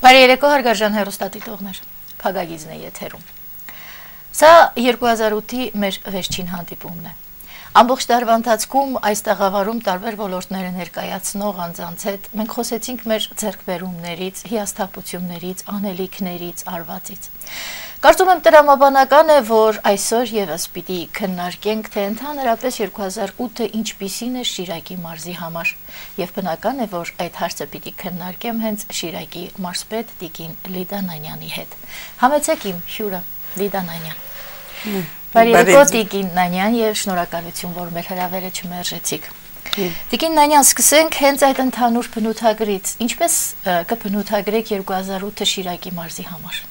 Բարի երեկո հարգարժան հեռուստադիտողներ, Փագագիզն է եթերում։ Սա 2008-ի մեր վերջին հանդիպումն է։ Ամբողջ տարվա ընթացքում այս տաղավարում տարբեր ոլորտները ներկայացնող անձանց հետ մենք խոսեցինք մեր ձեռքբերումներից, հիասթափություններից, անելիքներից, արվածից։ Կարծում եմ տրամաբանական է, որ այսօր եւս պիտի քննարկենք, թե ընդհանրապես 2008-ը ինչպիսին է Շիրակի մարզի համար, եւ բնական է, որ այդ հարցը պիտի քննարկեմ հենց Շիրակի մարզպետ Տիկին Լիդա Նանյանի հետ։ Համեցեք իմ հյուրը Լիդա Նանյան։ Բարի երեկո Տիկին Նանյան եւ շնորհակալություն, որ մեր հրավերը չմերժեցիք։ Տիկին Նանյան, սկսենք հենց այդ ընդհանուր բնութագրից։ Ինչպես կբնութագրեք 2008-ը Շիրակի մարզի համար։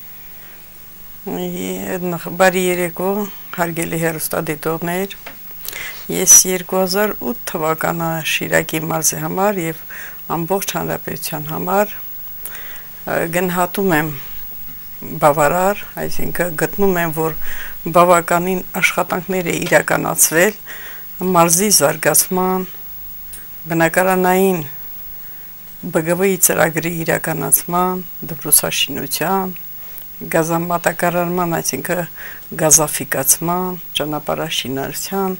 Բարի երեկո, հարգելի հեռուստադիտողներ։ Ես 2008 թվականը Շիրակի մարզի համար եւ ամբողջ հանրապետության համար գնահատում եմ բավարար, այսինքն գտնում եմ, որ բավականին աշխատանքներ է իրականացվել մարզի զարգացման, բնակարանային ԲԳՎ-ի ծրագրի իրականացման, դպրոցաշինության, գազամատակարարման, այսինքն գազաֆիկացման, ճանապարհաշինարարության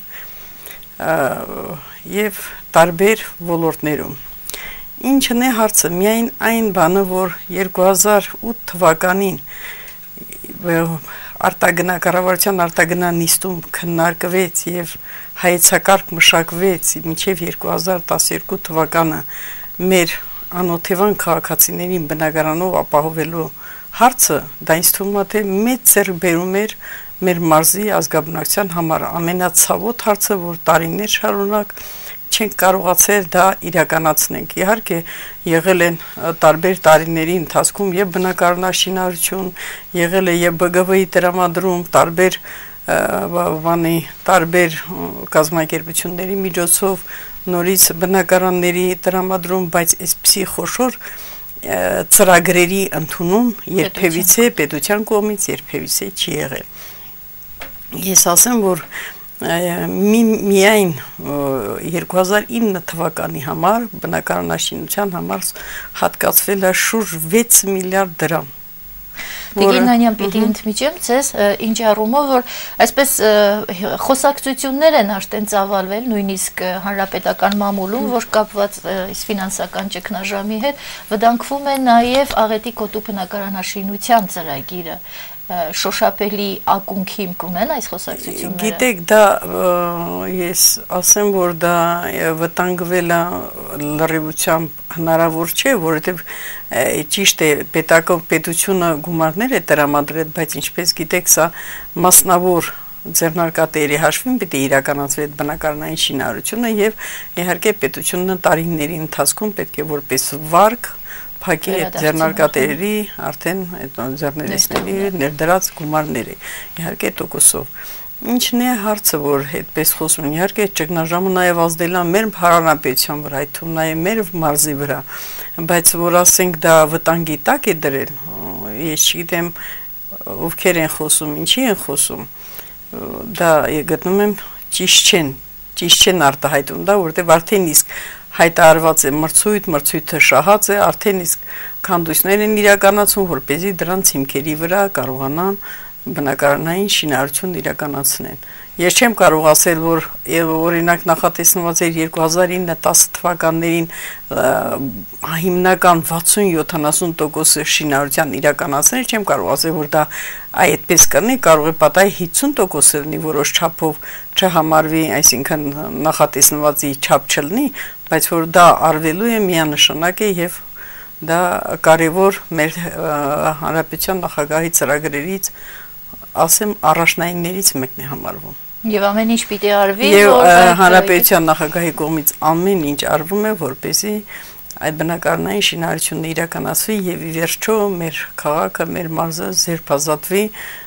եւ տարբեր ոլորտներում։ Ինչն է հարցը, միայն այն բանը, որ 2008 թվականին արտագնա կառավարության նիստում քննարկվեց եւ հայեցակարգ մշակվեց մինչեւ 2012 թվականը մեր անօթևան քաղաքացիներին բնակարանով ապահովելու հարցը, դա ինձ թվում է, թե մեծ ձեռքբերում էր մեր մարզի ազգաբնակության համար, ամենացավոտ հարցը, որ տարիներ շարունակ չենք կարողացել դա իրականացնենք։ Իհարկե եղել են տարբեր տարիների ընթացքում եւ բնակարանաշինարարություն, եղել է եւ ԲԳՎ-ի տրամադրում, տարբեր կազմակերպությունների միջոցով նորից բնակարանների տրամադրում, բայց այսպիսի խոշոր ծրագրերի ընդունում երբևիցե պետության կողմից երբևիցե չի եղել։ Ես ասեմ, որ միայն 2009 թվականի համար բնակարանաշինության համար հատկացվել է շուրջ 6 միլիարդ դրամ։ Տիկին Նանյան, պիտի ընդմիջեմ ձեզ, ինչ առումով, որ այսպես խոսակցություններ են արդեն ծավալվել, նույնիսկ հանրապետական մամուլում, որ կապված ֆինանսական ճգնաժամի հետ վտանգվում է նաև Աղետի Կոտու բնակարանաշինության ծրագիրը։ Շոշափելի ակունք հիմք ունեն այս խոսակցությունները։ Գիտեք, դա ես ասեմ, որ դա վտանգվել է լրիվությամբ հնարավոր չէ, որովհետև ճիշտ է պետությունը գումարներ է տրամադրել, բայց ինչպես գիտեք, սա մասնավոր ձեռնարկատերի հաշվին պիտի իրականացվի այդ բնակարանային շինարարությունը եւ իհարկե պետությունը տարիների ընթացքում պետք է որպես վարկ փակի այդ ձեռնարկատերերի արդեն այդ ձեռներեցների ներդրած գումարները, իհարկե տոկոսով։ Ինչն է հարցը, որ այդպես խոսում են, իհարկե ճգնաժամը նաև ազդել է մեր հանրապետության վրա, այդ թվում նաև մեր մարզի վրա, բայց որ ասենք դա վտանգի տակ է դրել, ես չգիտեմ ովքեր են խոսում, ինչի են խոսում, դա գտնում եմ ճիշտ չեն արտահայտում դա, որովհետև արդեն իսկ հայտարարված է մրցույթը շահած է, արդեն իսկ քանդույսներ են իրականացում, որպեսզի դրանց հիմքերի վրա կարողանան բնակարանային շինարարություն իրականացնեն։ Ես չեմ կարող ասել, որ օրինակ նախատեսված էր 2009-10 թվականներին հիմնական 60-70% շինարարության իրականացնել, չեմ կարող ասել, որ դա այդպես կլինի, կարող է պատահի 50% լինի, որոշ չափով չհամարվի, այսինքն նախատեսվածի չափ չլինի, բայց որ դա արվելու է միանշանակ է եւ դա կարևոր մեր հանրապետության նախագահի ծրագրերից, ասեմ, առաջնայիններից մեկն է համարվում։ Եվ ամեն ինչ պիտի արվի, որ հանրապետության նախագահի կողմից ամեն ինչ արվում է, որպեսզի այդ բնակարանային շինարարությունը իրականացվի եւ ի վերջո մեր քաղաքը, մեր մարզը ձերբազատվի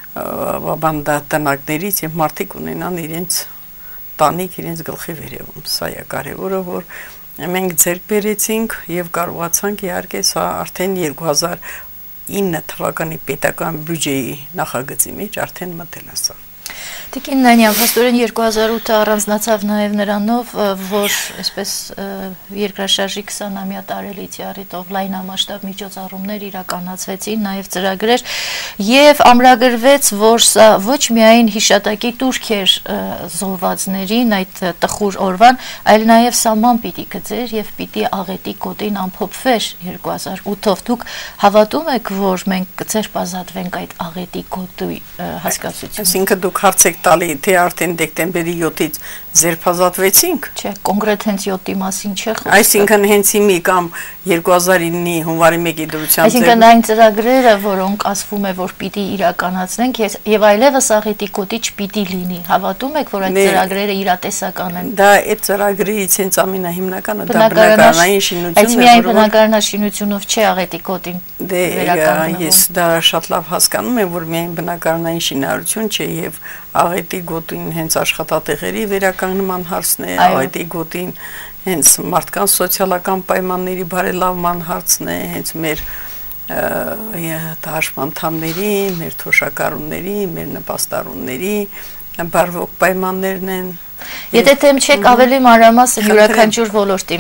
բանդատնակներից եւ մարդիկ ունենան իրենց տանիք, իրենց գլխի վերևում։ Սա է կարևորը, որ մենք ձեռք բերեցինք եւ կարողացանք իհարկե սա արդեն 2009 թվականի պետական բյուջեի նախագծի մեջ արդեն մտել է սա։ Տիկին Նանյան, փաստորեն 2008-ը առանձնացավ նաև նրանով, որ այսպես երկրաշարժի 20-ամյա տարելիցի առիթով լայնամասշտաբ միջոցառումներ իրականացվեցին, նաև ծրագրեր, եւ ամրագրվեց, որ սա ոչ միայն հիշատակի տուրք էր զոհվածներին այդ տխուր օրվան, այլ նաև սահման պիտի գծեր եւ պիտի աղետի կոդին ամփոփվեր 2008-ով։ Դուք հավատում եք, որ մենք կցերպազատվենք այդ աղետի կոդի հասկացությունը։ Այսինքն դուք հարց եք տալի, թե արդեն դեկտեմբերի 7-ից ձերբազատվեցինք։ Չէ, կոնկրետ հենց 7-ի մասին չէ խոսքը։ Այսինքն հենց հիմի կամ 2009-ի հունվարի 1-ի դրությամբ Այսինքն այն ծրագրերը, որոնք ասվում է, որ պիտի իրականացնենք եւ այլևս աղետի կոդի չպիտի լինի։ Հավատում եք, որ այդ ծրագրերը իրատեսական են։ Դա այդ ծրագրից հենց ամենահիմնականը դա բնակարանային շինությունն է։ Այս միայն բնակարանաշինությունով չէ աղետի կոդին վերականգնվում։ Ես դա շատ լավ հասկանում եմ, որ միայն բնակարանային շինարարություն չէ եւ աղետի գոտին հենց աշխատատեղերի վերականգնման հարցն է, աղետի գոտին հենց մարդկանց սոցիալական պայմանների բարելավման հարցն է, հենց մեր դաշնամանդամների, մեր թոշակառուների, մեր նպաստառուների բարվոք պայմաններն են։ Եթե դեմ չեք ավելի մանրամասն յուրաքանչյուր ոլորտի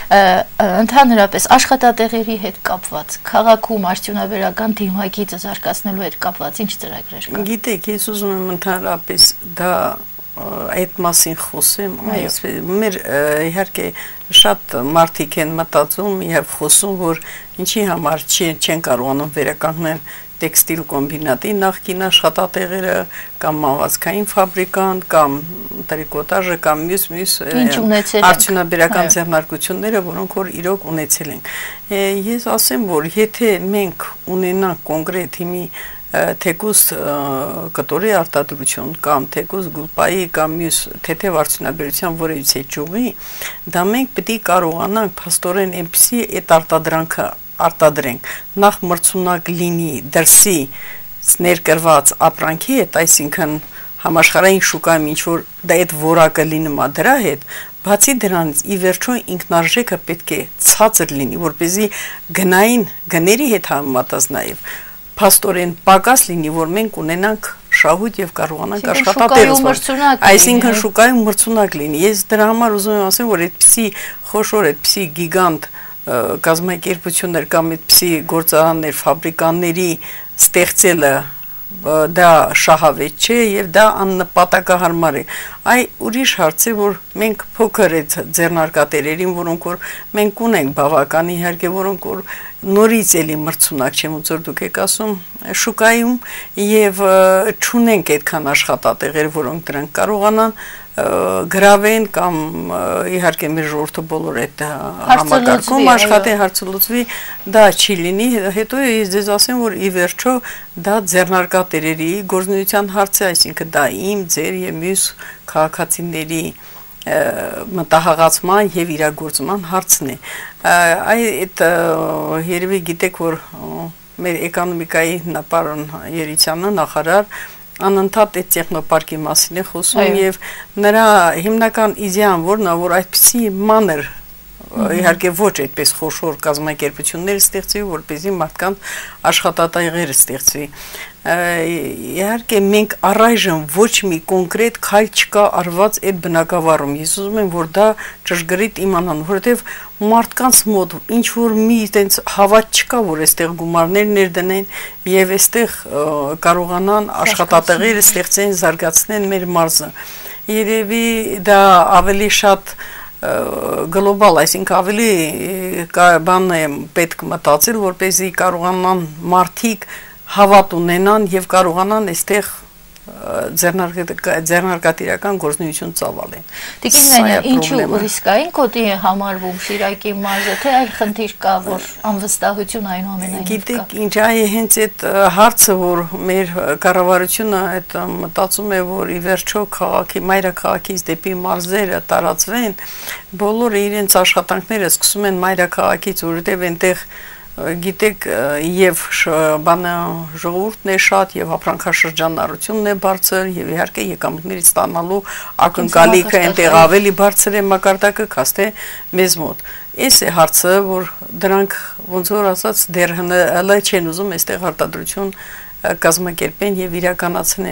ընդհանրապես աշխատատեղերի հետ կապված, քաղաքում արդյունաբերական դիմակիցը զարգացնելու հետ կապված ինչ ծրագրեր կան։ Գիտեք, ես ուզում եմ ընդհանրապես դա այդ մասին խոսեմ, մեր իհարկե շատ մարդիկ են մտածում եւ խոսում, որ ինչի համար չեն կարողանում վերականգնել տեքստիլ կոմբինատի նախկին աշխատատեղերը կամ մավազքային ֆաբրիկան կամ տրիկոտաժը կամ մյուս արդյունաբերական ձեռնարկությունները, որոնք որ իրոք ունեցել են։ Ես ասեմ, որ եթե մենք ունենանք կոնկրետ հիմի թեկուս կտորի արտադրություն կամ թեկուս գուլպայի կամ մյուս թեթև արդյունաբերության որևիցե ճյուղի, դա մենք պետք է կարողանանք փաստորեն այնպիսի այդ արտադրանքը արտադրենք, նախ մրցունակ լինի դրսի ներկրված ապրանքի հետ, այսինքն համաշխարհային շուկայում ինչ որ դա այդ որակը լինում է դրա հետ, բացի դրանից ի վերջո ինքնարժեքը պետք է ցածր լինի, որպեսզի գնային գների հետ համեմատած նաև փաստորեն պակաս լինի, որ մենք ունենանք շահույթ եւ կարողանանք աշխատատեղեր ստեղծել։ Այսինքն շուկայում մրցունակ լինի։ Ես դրա համար ուզում եմ ասեմ, որ այդպիսի խոշոր, այդպիսի գիգանտ կազմակերպություններ կամ այդպիսի գործարաններ, ֆաբրիկաների ստեղծելը դա շահավետ չէ եւ դա աննպատակահարմար է։ Այ ուրիշ հարց է, որ մենք փոքր այդ ձեռնարկատերերին, որոնք որ մենք ունենք բավական իհարկե, որոնք որ նորից էլի մրցունակ չեմ, ոնց որ դուք եք ասում, շուկայում եւ չունենք այդքան աշխատատեղեր, որոնք դրանք կարողանան գրավեն կամ իհարկե մեր ժողովուրդը բոլոր այդ համակարգում աշխատի, հարցը լուծվի, դա չի լինի, հետո ես ձեզ ասեմ, որ ի վերջո դա ձեռնարկատերերի գործունեության հարց է, այսինքն դա իմ, ձեր եւ մյուս քաղաքացիների մտահղացման եւ իրագործման հարցն է։ Այդ երևի գիտեք, որ մեր էկոնոմիկայի պարոն Երիցյանը նախարար անընդհատ այդ տեխնոպարկի մասին է խոսում եւ նրա հիմնական իդեան որն է, որ այդպիսի մանր իհարկե ոչ այդպես խոշոր կազմակերպություններ ստեղծվի, որպեսզի մարդկանց աշխատատեղեր ստեղծվի։ Իհարկե մենք առայժմ ոչ մի կոնկրետ քայլ չկա արված այդ բնակավարում։ Ես ուզում եմ, որ դա ճշգրիտ իմանան, որովհետեւ մարդկանց մոտ ինչ որ մի այդպես հավատ չկա, որ այստեղ գումարներ ներդնեն եւ այստեղ կարողանան աշխատատեղեր ստեղծեն, զարգացնեն մեր մարզը։ Երևի դա ավելի շատ գլոբալ, այսինքն ավելի բան է պետք մտածել, որպեսզի կարողանան մարդիկ հավատ ունենան եւ կարողանան այստեղ ձեռնարկատիրական գործունեություն ծավալեն։ Տիկին Նանյան, ինչու ռիսկային կոդի է համարվում Շիրակի մարզը, թե այլ խնդիր կա, որ անվստահություն այնուամենայնիվ կա։ Գիտեք, ինչ այ հենց այդ հարցը, որ մեր կառավարությունը այդ մտածում է, որ ի վերջո քաղաքի մայրաքաղաքից դեպի մարզերը տարածվեն, բոլորը իրենց աշխատանքները սկսում են մայրաքաղաքից, որովհետև այնտեղ գիտեք եւ բանը ժողովուրդն է շատ եւ ապրանքաշրջանառությունն է բարձր եւ իհարկե եկամուտներից ստանալու ակնկալիքը այնտեղ ավելի բարձր է մակարդակը, քան թե մեզ մոտ։ Այս է հարցը, որ դրանք ոնց որ ասած դեռ հələ չեն ուզում այստեղ արտադրություն կազմակերպեն եւ իրականացնեն։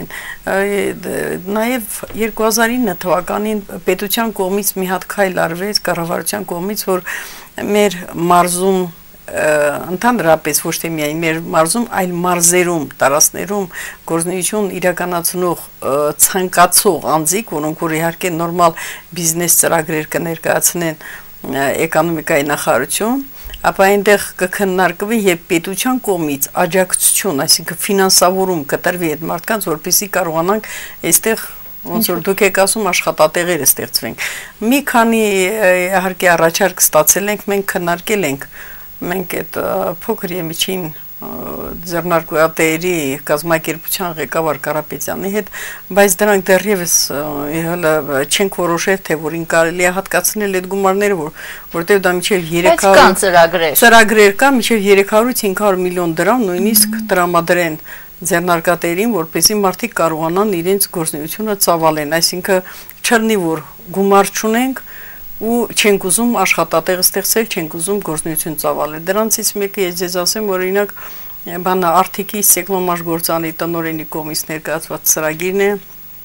Նաեւ 2009 թվականին պետության կողմից մի հատ քայլ արվեց կառավարության կողմից, որ մեր մարզում ընդհանրապես ոչ թե միայն մեր մարզում, այլ մարզերում, տարածքներում գործունեություն իրականացնող ցանկացող անձիկ, որոնք որ իհարկե նորմալ բիզնես ծրագրեր կներկայացնեն էկոնոմիկայի նախարարություն, ապա այնտեղ կքննարկվի եւ պետության կողմից աջակցություն, այսինքն ֆինանսավորում կտրվի այդ մարդկանց, որպեսզի կարողանանք այստեղ ոնց որ դուք եք ասում աշխատատեղեր ստեղծվեն։ Մի քանի իհարկե առաջարկ ստացել ենք, մենք քննարկել ենք մենք այդ փոքր եւ միջին ձեռնարկատերի կազմակերպության ղեկավար Կարապետյանի հետ, բայց դրանք դեռևս հələ չենք որոշել, թե որին կարելի է հատկացնել այդ գումարները, որտեղ դա մինչև 300 ծրագրեր կա, մինչև 300-ից 500 միլիոն դրամ նույնիսկ տրամադրեն ձեռնարկատերին, որպեսզի մարդիկ կարողանան իրենց գործունեությունը ծավալեն, այսինքն չլինի որ գումար չունենք ու չենք ուզում աշխատատեղ ստեղծել, չենք ուզում գործունեություն ծավալել։ Դրանցից մեկը ես ձեզ ասեմ, որ օրինակ բանը Արթիկի Սեկլոմաշ գործանի տնօրենի կողմից ներկայացված ծրագիրն է,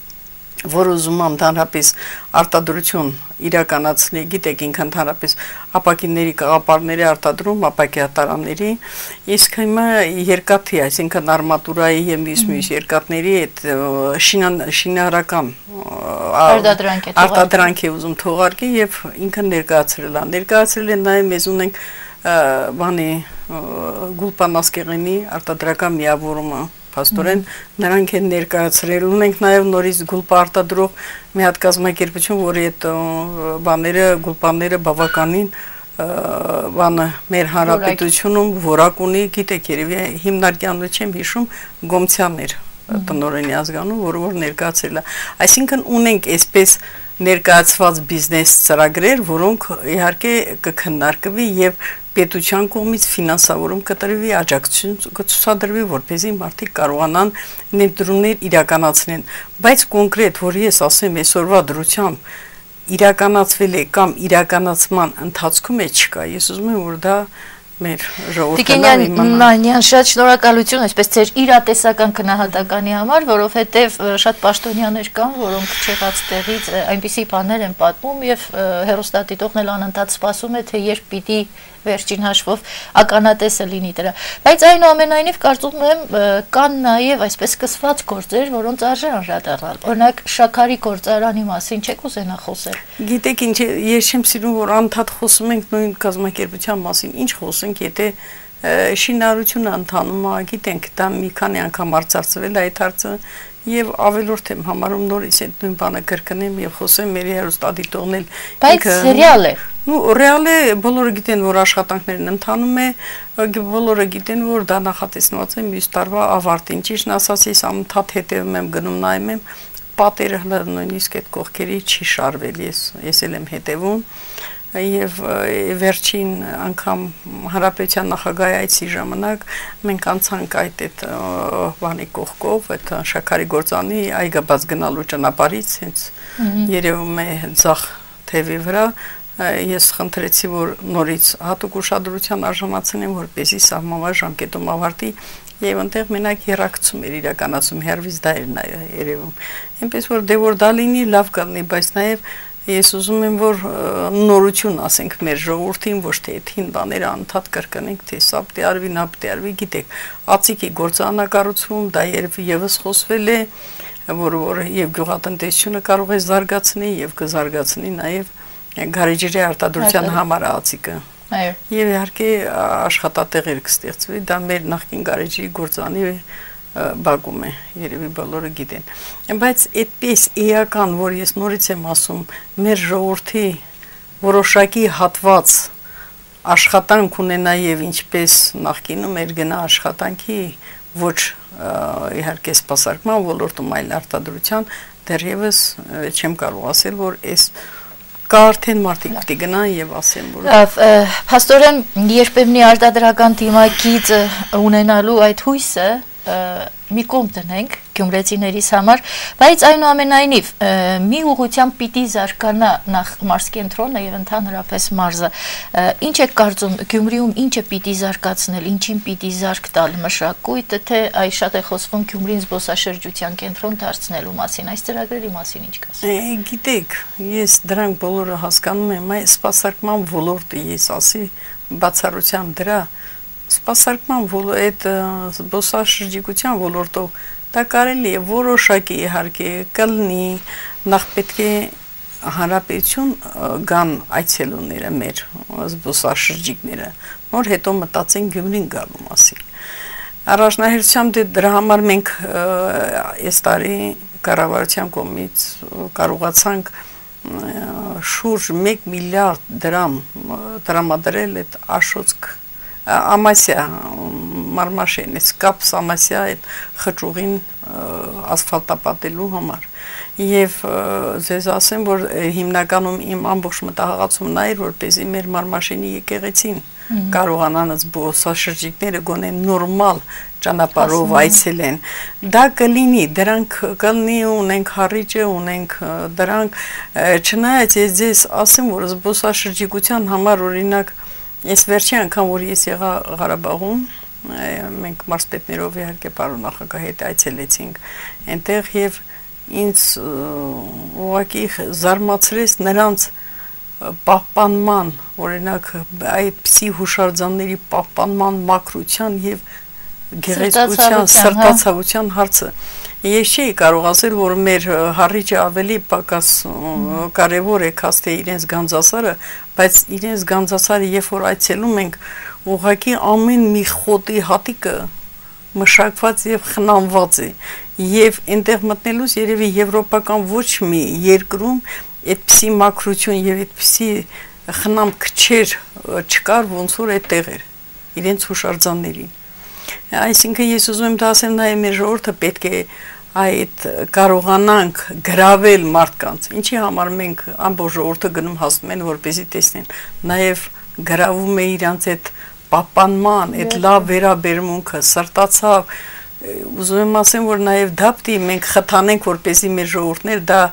որ ուզում ընդհանրապես արտադրություն իրականացնի, գիտեք, ինքը ընդհանրապես ապակիների կաղապարների արտադրում, ապակիատարանների, իսկ հիմա երկաթի, այսինքն արմատուրայի եւ մյուս երկաթների այդ շինարարական արտադրանք է ուզում թողարկի եւ ինքը ներկայացրել է նաեւ մեզ ունենք բանի Գուլպան Ասկեղենի արտադրական միավորումը Փաստորեն նրանք են ներկայացրել, ունենք նաև նորից գուլպա արտադրող մի հատ կազմակերպություն, որի այդ բաները, գուլպաները բավականին բանը մեր հանրապետությունում որակ ունի, գիտեք, երևի հիմնարկյանը չեմ հիշում, Գոմցյաններ տնօրենի ազգանուն, որ ներկայացրել է։ Այսինքն ունենք այսպես ներկայացված բիզնես ծրագրեր, որոնք իհարկե կքննարկվի եւ պետության կողմից ֆինանսավորում կտրվի, աջակցություն կցուցադրվի, որպեսզի մարդիկ կարողանան ներդրումներ իրականացնեն, բայց կոնկրետ, որ ես ասեմ այսօրվա դրությամբ իրականացվել է կամ իրականացման ընթացքում է չկա, ես ուզում եմ որ դա մեր Տիկինյան շատ շնորհակալություն, այսպես ձեր իրատեսական քննահատականի համար, որովհետև շատ պաշտոնյաներ կան, որոնք չեղած տեղից այնպիսի բաներ են պատմում եւ հեռուստադիտողն էլ անընդհատ սպասում է, թե երբ պիտի վերջին հաշվով ականատեսը լինի դրա։ Բայց այնուամենայնիվ կարծում եմ կան նաև այսպես սկսված գործեր, որոնց արժե անդրադառնալ։ Օրինակ Շաքարի գործարանի մասին չեք ուզենա խոսել։ Գիտեք ինչ, ես չեմ սիրում որ անդադ խոսում ենք նույն կազմակերպության մասին, ինչ խոսենք, եթե շինարարությունը ընթանում է, գիտենք, դա մի քանի անգամ արծարծվել է այդ հարցը եւ ավելորդ եմ համարում նորից այդ նույն բանը կրկնեմ եւ խոսեմ մեր հեռուստադիտողն էլ բայց ռեալ է ռեալ է, բոլորը գիտեն որ աշխատանքներն ընթանում է, բոլորը գիտեն որ դա նախատեսված է մյուս տարվա ավարտին, ճիշտն ասած ես անընդհատ հետևում եմ գնում նայում եմ պատերը նույնիսկ այդ կողքերի չի շարվել, ես էլ եմ հետևում եւ վերջին անգամ Հանրապետության նախագահի այցի ժամանակ մենք անցանք այդ բանի կողքով, այդ Շաքարի գործանի այգաբաց գնալու ճանապարհից, հենց երևում է ձախ թևի վրա, ես խնդրեցի որ նորից հատուկ ուշադրության արժանացնեմ, որպեսզի սահմանված ժամկետում ավարտի եւ այնտեղ մենակ երակցում էր իրականացում հերվից դա էր երևում։ Այնպես որ դե որ դա լինի լավ կլինի, բայց նաեւ ես ուզում եմ որ նորություն ասենք մեր ժողովրդին, ոչ թե այդ հին բաները անընդհատ կրկնենք, թե սա պետք է արվի, նա պետք է արվի, գիտեք, ածիկի գործանակառուցում դա եւս խոսվել է, որ եւ գյուղատնտեսությունը կարող է զարգացնել եւ կզարգացնի նաեւ գարեջրի արտադրության համար ածիկը։ Այո։ Եվ իհարկե աշխատատեղեր կստեղծվի, դա մեր նախկին գարեջրի գործանի բակում է, երևի բոլորը գիտեն։ Բայց այդպես էական, որ ես նորից եմ ասում, մեր ժողովրդի որոշակի հատված աշխատանք ունենա եւ ինչպես նախկինում էր գնա աշխատանքի ոչ իհարկե սպասարկման ոլորտում այլ արտադրության դեռևս չեմ կարող ասել որ այս կա արդեն մարդիկ պիտի գնան եւ ասեն որ Փաստորեն երբեմնի արտադրական դիմակից ունենալու այդ հույսը մի կողմ դնենք գյումրեցիներիս համար, բայց այնուամենայնիվ մի ուղղությամբ պիտի զարգանա նախ մարզկենտրոնը եւ ընդհանրապես մարզը։ Ինչ է կարծում Գյումրիում ինչը պիտի զարգացնել, ինչին պիտի զարգ տալ մշակույթը, թե այ շատ է խոսվում Գյումրին զբոսաշրջության կենտրոն դարձնելու մասին, այս ծրագրերի մասին ինչ կասեք։ Գիտեք, ես դրանք բոլորը հասկանում եմ, այ սպասարկման ոլորտը ես ասի բացառությամբ դրա սպասարկման այդ զբոսաշրջիկության ոլորտով դա կարելի է որոշակի իհարկե կլինի նախ պետք է հանրապետություն գան այցելուները մեր զբոսաշրջիկները նոր հետո մտածեն Գյումրին գալու մասին առաջնահերթությամբ դրա համար մենք այս տարի կառավարության կողմից կարողացանք շուրջ 1 միլիարդ դրամ տրամադրել այդ Աշոտսկ Ամասիա մարմաշեն այս կապ Ամասիա այդ խճուղին ասֆալտապատելու համար եւ ձեզ ասեմ որ հիմնականում իմ ամբողջ մտահղացումն այն որպեսզի մեր մարմաշենի եկեղեցին կարողանան զբոսաշրջիկները գոնե նորմալ ճանապարհով այցելեն դա կլինի դրանք կլինի ունենք հարիճը ունենք դրանք չնայած ես ձեզ ասեմ որ զբոսաշրջիկության համար օրինակ ես վերջի անգամ որ ես եղա Ղարաբաղում մենք մարզպետներով իհարկե պարոն նախագահի հետ այցելեցինք այնտեղ եւ ինձ ուղղակի զարմացրեց նրանց պահպանման օրինակ այդպիսի հուշարձանների պահպանման մաքրության եւ գեղեցկության սրտացավության հարցը ես չէի կարող ասել որ մեր հարիճը ավելի պակաս կարևոր է քան թե իրենց գանձասարը բայց իրենց գանձասարը երբ որ այցելում ենք ուղղակի ամեն մի խոտի հատիկը մշակված եւ խնամված է եւ այնտեղ մտնելուց երևի եվրոպական ոչ մի երկրում այդպիսի մաքրություն եւ այդպիսի խնամ քչեր չկար ոնց որ այդտեղ էր իրենց հուշարձաններին այսինքն ես ուզում եմ ասեմ նաեւ մեր ժողովուրդը պետք է այդ կարողանանք գրավել մարդկանց ինչի համար մենք ամբողջ ժողովուրդը գնում հասնում են որպեսզի տեսնեն նաեւ գրավում է իրանց այդ պահպանման այդ լավ վերաբերմունքը սրտացավ ուզում եմ ասեմ որ նաեւ դապտի մենք խթանենք որպեսզի մեր ժողովուրդներ դա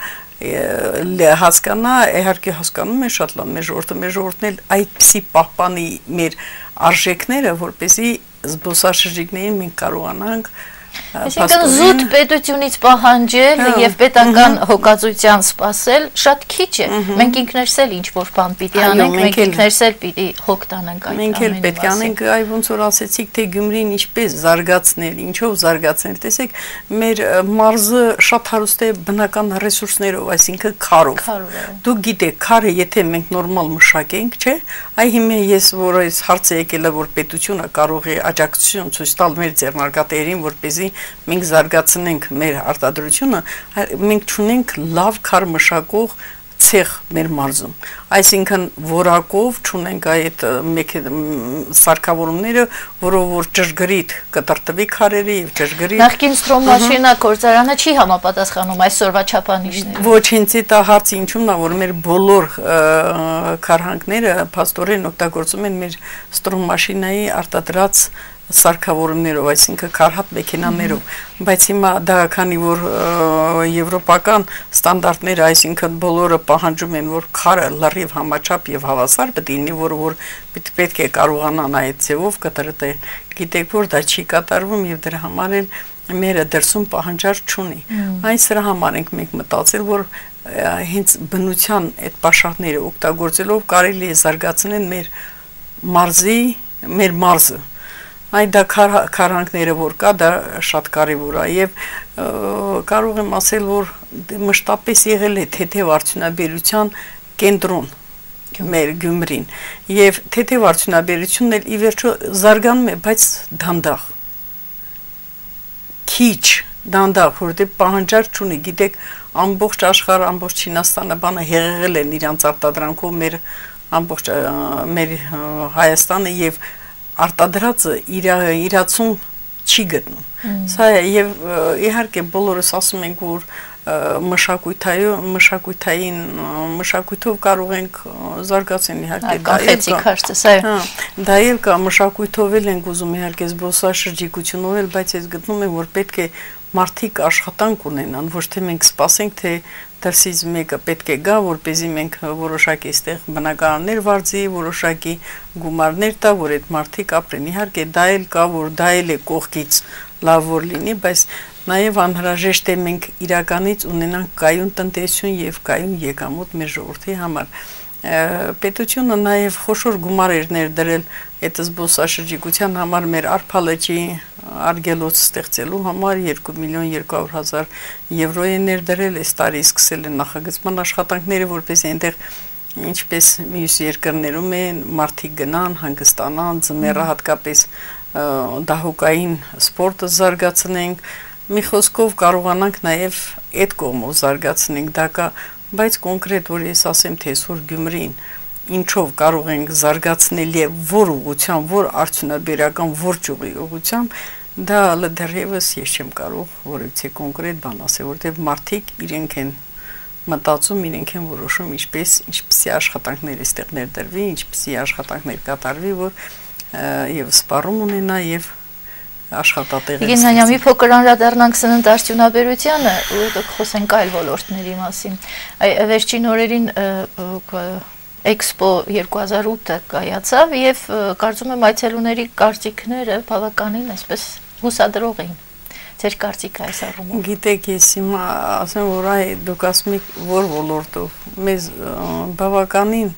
հասկանա իհարկե հասկանում են շատ լավ մեր ժողովուրդն էլ այդպիսի պահպանի մեր արժեքները որպեսզի զբոսաշրջիկներին մենք կարողանանք Այսինքն զուտ պետությունից պահանջել եւ պետական հոգացության սպասել շատ քիչ է։ Մենք ինքներս էլ ինչ որ բան պիտի անենք, մենք ինքներս էլ պիտի հոգ տանենք այդ ամենի մասին։ Մենք էլ պետք է անենք, այ ոնց որ ասեցիք, թե Գյումրին ինչպես զարգացնել, ինչով զարգացնել։ Տեսեք, մեր մարզը շատ հարուստ է բնական ռեսուրսներով, այսինքն քարով։ Դուք գիտեք, քարը եթե մենք նորմալ մշակենք, չէ՞, այ հիմա ես որ այս հարցը եկել է որ պետությունը կարող է աջակցություն ցույց տալ մեր ձեռնարկատերերին, որպեսզի մենք զարգացնենք մեր արտադրությունը, մենք ունենք լավ քար մշակող ցեղ մեր մարզում։ Այսինքն որակով ունենք այդ սարքավորումները, որով որ ճշգրիտ կտրտվի քարերը եւ ճշգրիտ Նախկին ստրոմաշինա գործարանը չի համապատասխանում այսօրվա չափանիշներին։ Ոչինչ դա հարցը ինչու՞մն է, որ մեր բոլոր քարհանքները փաստորեն օգտագործում են մեր ստրոմաշինայի արտադրած սարքավորումներով, այսինքն քարհատ մեքենաներով, բայց հիմա դա քանի որ եվրոպական ստանդարտները, այսինքն բոլորը պահանջում են, որ քարը լրիվ համաչափ եւ հավասար պետք է լինի, որ պետք է կարողանան այդ ձևով կտրտել։ Գիտեք, որ դա չի կատարվում եւ դրա համար էլ մերը դրսում պահանջար չունի։ Այս դրա համար ենք մենք մտածել, որ հենց բնության այդ պաշարները օգտագործելով կարելի է զարգացնել մեր մարզը Այդ դա քարանքները որ կա դա շատ կարևոր է եւ կարող եմ ասել որ մշտապես եղել է թեթև արդյունաբերության կենտրոն մեր Գյումրին եւ թեթև արդյունաբերությունն էլ ի վերջո զարգանում է բայց դանդաղ քիչ դանդաղ որտեղ պահանջար չունի գիտեք ամբողջ աշխարհը ամբողջ Չինաստանը բանը հեղեղել են իրանց արտադրանքով մեր ամբողջ մեր Հայաստանը եւ արտադրածը իրացում չի գտնում։ Սա եւ իհարկե բոլորս ասում ենք որ մշակույթով կարող ենք զարգացնել իհարկե կանխեցիք հարցս այո դա էլ կա մշակույթով էլ ենք ուզում իհարկե զբոսաշրջիկությունով էլ բայց ես գտնում եմ որ պետք է մարդիկ աշխատանք ունենան, ոչ թե մենք սպասենք, թե դրսից մեկը պետք է գա, որպեսզի մենք որոշակի այստեղ բնակարաններ վարձի, որոշակի գումարներ տա, որ այդ մարդիկ ապրեն։ Իհարկե դա էլ կա, որ դա էլ է կողքից լավ որ լինի, բայց նաև անհրաժեշտ է մենք իրականից ունենանք կայուն տնտեսություն եւ կայուն եկամուտ մեր ժողովրդի համար։ Պետությունը նաև խոշոր գումար էր ներդրել այդ զբոսաշրջիկության համար մեր Արփալեջի արգելոց ստեղծելու համար 2.200.000 եվրո է ներդրել, այս տարի սկսել են նախագծման աշխատանքները, որպեսզի այնտեղ ինչպես մյուս երկրներում են մարդիկ գնան, հանգստանան, ձմեռը հատկապես դահուկային սպորտը զարգացնենք, մի խոսքով կարողանանք նաև այդ կողմով զարգացնենք, դա կա, բայց կոնկրետ որ ես ասեմ, թե այսօր Գյումրին ինչով կարող ենք զարգացնել եւ որ ուղղությամբ, որ արդյունաբերական, որ ճյուղի ուղղությամբ, դա դեռևս ես չեմ կարող որևէ կոնկրետ բան ասել, որտեղ մարդիկ իրենք են մտածում, իրենք են որոշում ինչպեսի աշխատանքներ այստեղ ներդրվի, ինչպեսի աշխատանքներ կատարվի, որ եւ սպառում ունենա եւ աշխատատեղեր։ Գինանյա, մի փոքր անդրադառնանք սննդարդյունաբերությանը, որովհետեւ խոսենք այլ ոլորտների մասին։ Վերջին օրերին Expo 2008-ը կայացավ եւ կարծում եմ այցելուների կարծիքները բավականին այսպես հուսադրող էին։ Ձեր կարծիքը այս առումով։ Գիտեք, ես հիմա ասեմ, որ դուք ասում եք, որ ոլորտով մեզ բավականին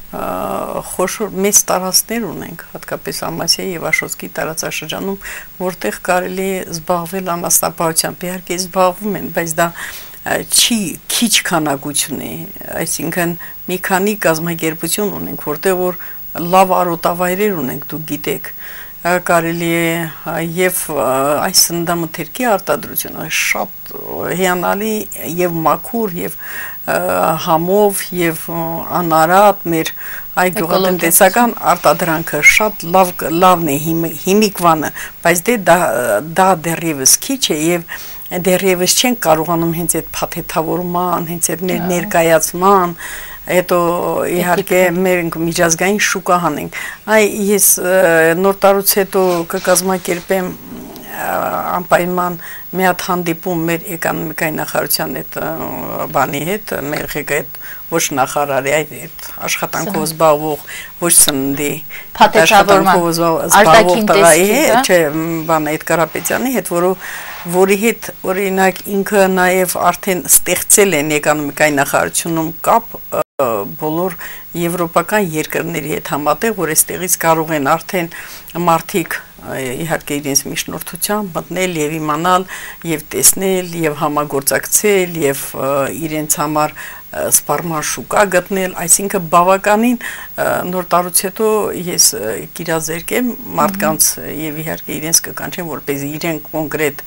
խոշոր մեծ տարածքներ ունենք, հատկապես Ամասիայի եւ Աշոտսկի տարածաշրջանում, որտեղ կարելի է զբաղվել անասնապահությամբ, իհարկե զբաղվում են, բայց դա չի քիչ քանակություն է, այսինքն մի քանի կազմակերպություն ունենք, որտեղ որ լավ արոտավայրեր ունենք, դուք գիտեք, կարելի է եւ այս սննդամթերքի արտադրությունը շատ հիանալի եւ մաքուր եւ համով եւ անարատ մեր այ գյուղատնտեսական արտադրանքը շատ լավն է հիմիկվանը, բայց դա դեռևս քիչ է եւ դեռևս չեն կարողանում հենց այդ փաթեթավորման, հենց այդ ներկայացման, հետո իհարկե մենք միջազգային շուկա հանենք։ Այ ես նոր տարուց հետո կկազմակերպեմ անպայման մի հատ հանդիպում մեր էկոնոմիկայի նախարարության այդ բանի հետ, մեր ղեկավար ոչ նախարարի, այդ աշխատանքով զբաղվող ոչ սննդի աշխատանքով զբաղվող տղայի հետ, չէ, բան այդ Կարապետյանի հետ, որի հետ օրինակ ինքը նաև արդեն ստեղծել են էկոնոմիկայի նախարարությունում կապ բոլոր եվրոպական երկրների հետ համատեղ, որ այստեղից կարող են արդեն մարդիկ իհարկե իրենց միջնորդությամբ մտնել եւ իմանալ եւ տեսնել եւ համագործակցել եւ իրենց համար սպառման շուկա գտնել, այսինքն բավականին նոր տարուց հետո ես կիրազերկեմ մարդկանց եւ իհարկե իրենց կկանչեմ, որպեսզի իրենք կոնկրետ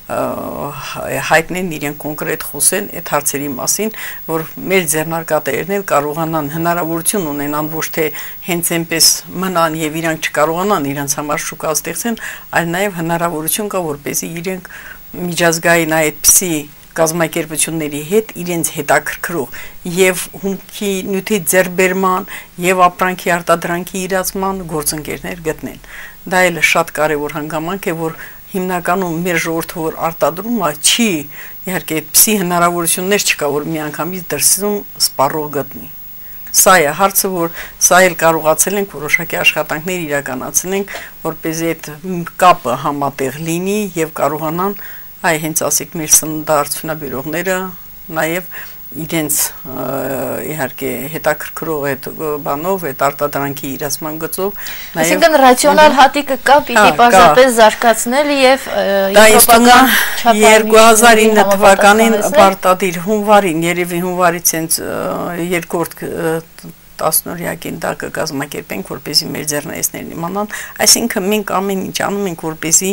հայտնեն, իրենք կոնկրետ խոսեն այդ հարցերի մասին, որ մեր ձեռնարկատերերն կարողանան հնարավորություն ունենան ոչ թե հենց այնպես մնան եւ իրանք չկարողանան իրենց համար շուկա ստեղծեն, այլ նաեւ հնարավորություն կա, որպեսզի իրենք միջազգային այդպիսի կազմակերպությունների հետ իրենց հետաքրքրող եւ հումքի նյութի ձեռբերման եւ ապրանքի արտադրանքի իրացման գործընկերներ գտնեն։ Դա էլ շատ կարեւոր հանգամանք է, որ հիմնականում մեր ժողովուրդը որ արտադրում է, չի իհարկե այդպիսի հնարավորություններ չկա, որ միանգամից դրսում սպառող գտնի։ Սա է հարցը, որ սա էլ կարողացել ենք որոշակի աշխատանքներ իրականացնենք, որպեսզի այդ կապը համատեղ լինի եւ կարողանան այ հենց ասիկ մեր սննդարդյունաբերողները նաեւ իրենց իհարկե հետաքրքրող այդ բանով, այդ արտադրանքի իրացման գծով, այսինքն ռացիոնալ հատիկը կա, պիտի պարզապես զարգացնել եւ եվրոպական չափային 2009 թվականին պարտադիր հունվարին, երևի հունվարից հենց երկրորդ 10-օրյակին դա կկազմակերպենք, որպեսզի մեր ձեռնարկատերերն իմանան, այսինքն մենք ամեն ինչ անում ենք, որպեսզի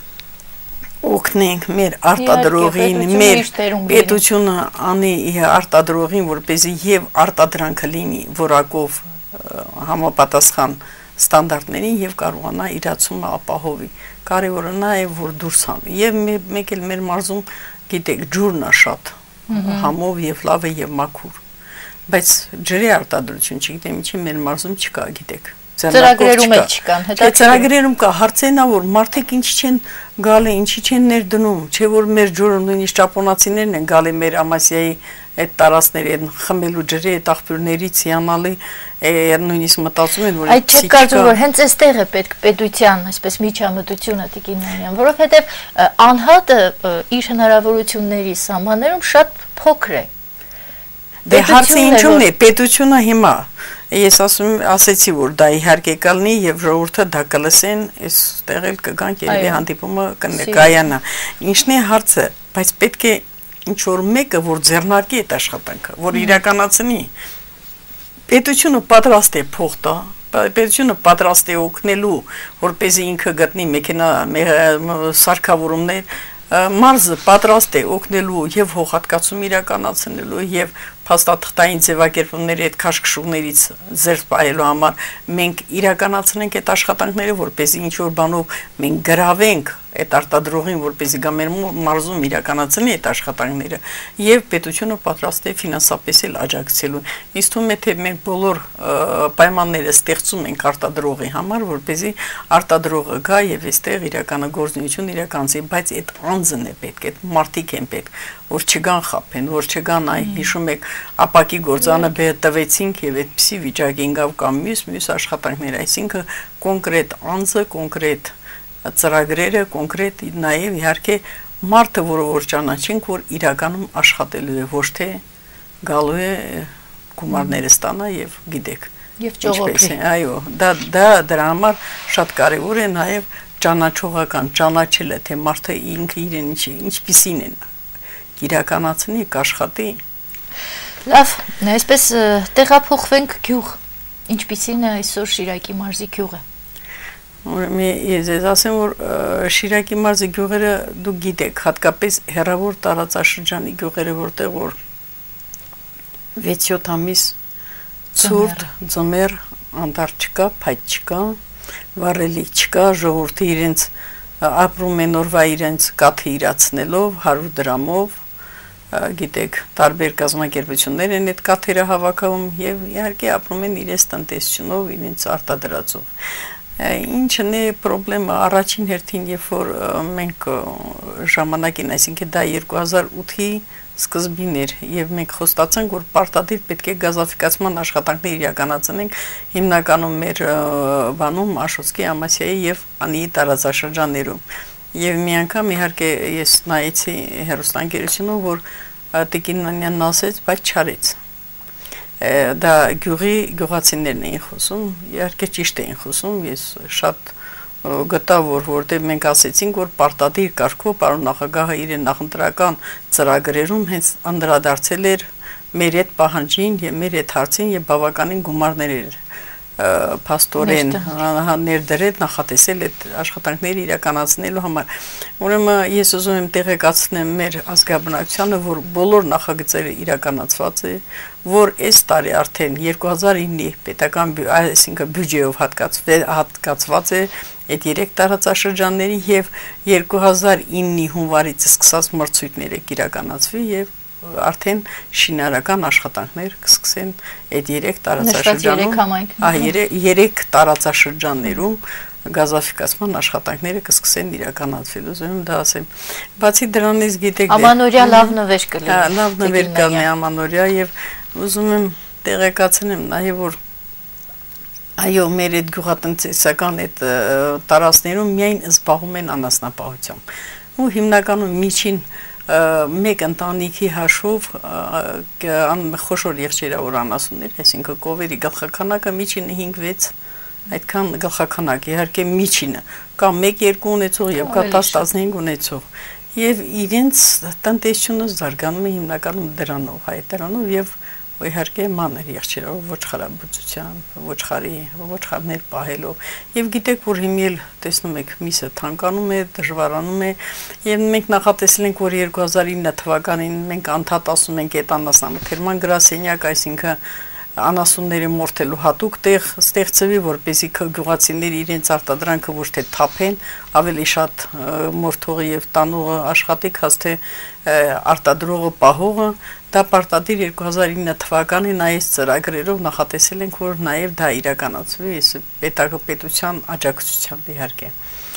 օգնենք մեր արտադրողին, մեր պետությունը անի արտադրողին, որպեսզի եւ արտադրանքը լինի որակով համապատասխան ստանդարտներին եւ կարողանա իրացումը ապահովի։ Կարևորը նա է, որ դուրս հանի։ Եվ մեկ էլ մեր մարզում, գիտեք, ջուրն է շատ համով եւ լավ է եւ մաքուր։ Բայց ջրի արտադրություն, չգիտեմ ինչի մեր մարզում չկա, գիտեք։ ծրագրերում չկան, հետաքրքիր։ Ծրագրերում կա, հարցերն որ մարդիկ ինչի չեն գալի, ինչի չեն ներդնում, չէ որ մեր ջուրը նույնիսկ ճապոնացիներն են գալի մեր Ամասիայի այդ տարածքների են խմելու ջրի այդ աղբյուրներից հիանալի նույնիսկ մտածում են որ այդ չեք կարծում որ հենց այստեղ է պետք պետության այսպես միջամտությունը Տիկին Նարյան, որովհետև անհատը իր հնարավորությունների սահմաններում շատ փոքր է։ Դե հարցը ինչու՞մն է, պետությունը հիմա ես ասեցի որ դա իհարկե կլինի եւ ժողովուրդը դա կլսեն, այստեղ էլ կգանք երևի հանդիպումը կայանա։ Ինչն է հարցը, բայց պետք է ինչ որ մեկը որ ձեռնարկի այդ աշխատանքը, որ իրականացնի։ Պետությունը պատրաստ է փող տա, պետությունը պատրաստ է օգնելու, որպեսզի ինքը գտնի մեքենա սարքավորումներ, մարզը պատրաստ է օգնելու եւ հողատկացում իրականացնելու եւ փաստաթղթային ձևակերպումների այդ քաշքշուներից զերծ պահելու համար մենք իրականացնենք այդ աշխատանքները, որպեսզի ինչ որ բանով մենք գրավենք այդ արտադրողին, որպեսզի գա մեր մարզում իրականացնի այդ աշխատանքները եւ պետությունը պատրաստ է ֆինանսապես էլ աջակցելու։ Իսկ թվում է թե մենք բոլոր պայմանները ստեղծում ենք արտադրողի համար, որպեսզի արտադրողը գա եւ այստեղ իրականագործունեություն իրականացի, բայց այդ անձն է պետք, այդ մարդիկ են պետք, որ չգան խափեն, որ չգան այ հիշում եք ապակի գործանը տվեցինք եւ այդպիսի վիճակ եղավ կամ մյուս աշխատանքներ, այսինքն կոնկրետ անձը, կոնկրետ ծրագրերը, կոնկրետ նաեւ իհարկե մարդը, որ ճանաչենք, որ իրականում աշխատելու է, ոչ թե գալու է գումարները ստանա եւ գիտեք եւ ճողոպրի։ Այո, դա դրա համար շատ կարեւոր է նաեւ ճանաչողական ճանաչելը, թե մարդը ինքը իրեն ինչպիսին է իրականացնի, կաշխատի։ Լավ, այսպես տեղափոխվենք գյուղ։ Ինչպիսին է այսօր Շիրակի մարզի գյուղը։ Ես ասեմ, որ Շիրակի մարզի գյուղերը դուք գիտեք, հատկապես հեռավոր տարածաշրջանի գյուղերը, որտեղ որ 6-7 ամիս ցուրտ, ձմեռ, անտառ չկա, փայտ չկա, վառելի չկա, ժողովուրդը իրենց ապրում են օրվա իրենց կաթը իրացնելով 100 դրամով, գիտեք, տարբեր կազմակերպություններ են այդ կաթերը հավաքում եւ իհարկե ապրում են իրենց տնտեսությունով, իրենց արտադրածով։ Ինչն է խնդրեմը առաջին հերթին, երբ որ մենք ժամանակին, այսինքն դա 2008-ի սկզբին էր եւ մենք խոստացանք, որ պարտադիր պետք է գազաֆիկացման աշխատանքներ իրականացնենք հիմնականում մեր բանում Աշոտսկի, Ամասիայի եւ Անիի տարածաշրջաններում։ Եվ մի անգամ իհարկե ես նայեցի հերոստանգերությունով, որ Տիկին Նանյանն ասեց, բայց չարեց։ Դա գյուղացիներն էին խոսում, իհարկե ճիշտ էին խոսում, ես շատ գտա, որտեղ մենք ասեցինք, որ պարտադիր կարգով պարոն նախագահը իր նախընտրական ծրագրերում հենց անդրադարձել էր մեր այդ պահանջին եւ մեր այդ հարցին եւ բավականին գումարներ էր փաստորեն ներդրել, նախատեսել այդ աշխատանքները իրականացնելու համար։ Ուրեմն ես ուզում եմ տեղեկացնեմ մեր ազգաբնակչությանը, որ բոլոր նախագծերը իրականացված է, որ այս տարի արդեն 2009-ի պետական այսինքն բյուջեով հատկացված է այդ 3 տարածաշրջանների եւ 2009-ի հունվարից սկսած մրցույթները կիրականացվի եւ արդեն շինարական աշխատանքներ կսկսեն այդ 3 տարածաշրջանում, 3 տարածաշրջաններում գազաֆիկացման աշխատանքները կսկսեն իրականացվել, ուզում եմ դա ասեմ։ Բացի դրանից գիտեք, Ամանորյա լավ նվեր կլինի։ Լավ նվեր կլինի Ամանորյա եւ ուզում եմ տեղեկացնեմ նաեւ որ այո, մեր այդ գյուղատնտեսական այդ տարածքներում միայն զբաղվում են անասնապահությամբ։ Ու հիմնականում միջին մեկ ընտանիքի հաշվով խոշոր եղջերավոր անասուններ, այսինքն կովերի գլխաքանակը միջինը 5-6 այդքան գլխաքանակ, իհարկե միջինը, կա 1-2 ունեցող եւ կա 10-15 ունեցող եւ իրենց տնտեսությունը զարգանում է հիմնականում դրանով, հայտրանով եւ իհարկե մանր եղջերով ոչխարաբուծությամբ, ոչխարներ պահելով եւ գիտեք որ հիմի էլ տեսնում եք միսը թանկանում է, դժվարանում է եւ մենք նախատեսել ենք որ 2009 թվականին մենք անդադասում ենք այդ անասնամթերման գրասենյակ, այսինքն անասունները մորթելու հատուկ տեղ ստեղծվի, որպեսզի գյուղացիները իրենց արտադրանքը ոչ թե թափեն, ավելի շատ մորթողը եւ տանողը աշխատի, քազ թե արտադրողը, պահողը, Դա պարտադիր 2009 թվականին այս ծրագրերով նախատեսել ենք, որ նաև դա իրականացվի, պետական աջակցությամբ իհարկե։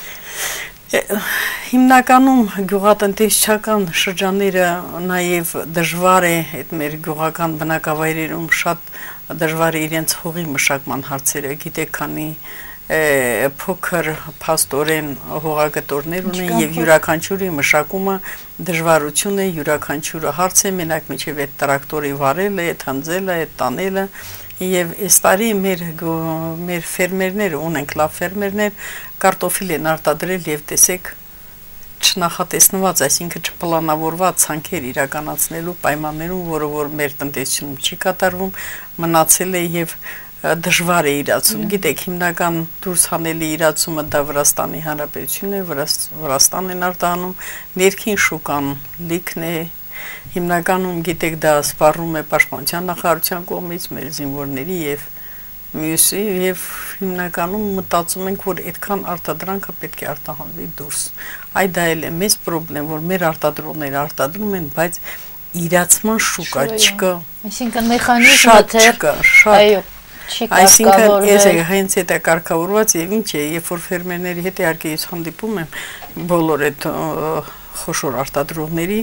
Հիմնականում գյուղատնտեսչական շրջանները նաև դժվար է այդ մեր գյուղական բնակավայրերում շատ դժվար է իրենց հողի մշակման հարցերը, գիտեք, քանի փոքր փաստորեն հողագտորներ ունեն եւ յուրաքանչյուրի մշակումը դժվարություն է, յուրաքանչյուրը հարց է, մենակ միջև այդ տրակտորի վարելը, այդ հնձելը, այդ տանելը եւ այս տարի մեր ֆերմերները ունենք լավ ֆերմերներ, կարտոֆիլ են արտադրել եւ տեսեք չնախատեսնված, այսինքն չպլանավորված ցանքեր իրականացնելու պայմաններում, որը որ մեր տնտեսությունում չի կատարվում, մնացել է եւ դժվար է իրացում։ Գիտեք, հիմնական դուրս հանելի իրացումը դա Վրաստանի Հանրապետությունն է, Վրաստանն են արտահանում, ներքին շուկան լիքն է, հիմնականում գիտեք դա սպառում է Պաշտպանության նախարարության կողմից մեր զինվորների եւ մյուսի եւ հիմնականում մտածում ենք, որ այդքան արտադրանքը պետք է արտահանվի դուրս։ Այ դա էլ է մեծ խնդրեմ, որ մեր արտադրողները արտադրում են, բայց իրացման շուկա չկա։ Այսինքն մեխանիզմը թե այո Այսինքն ես հենց այդ կարգավորված եւ ինչ է, երբ որ ֆերմերների հետ իհարկե ես հանդիպում եմ բոլոր այդ խոշոր արտադրողների,